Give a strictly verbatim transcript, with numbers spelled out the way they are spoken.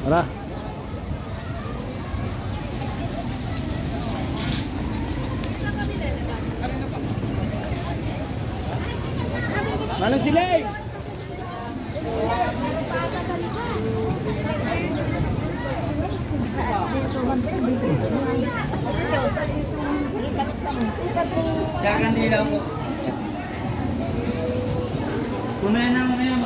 Tara. Manong sila eh. Jangan di dalam. Kumain na, kumain na.